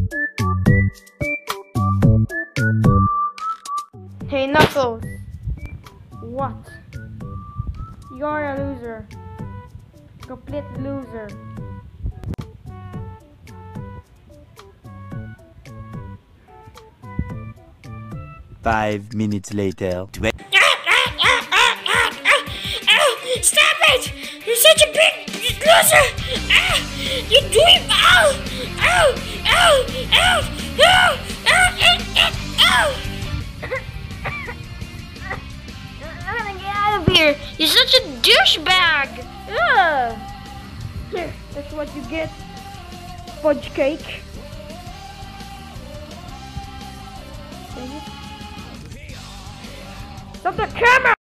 Hey Knuckles! What? You're a loser. Complete loser. Five minutes later. Stop it! You're such a big loser! You're doing I'm gonna get out of here! You're such a douchebag! Ugh. Here, that's what you get. Fudge cake. Stop the camera!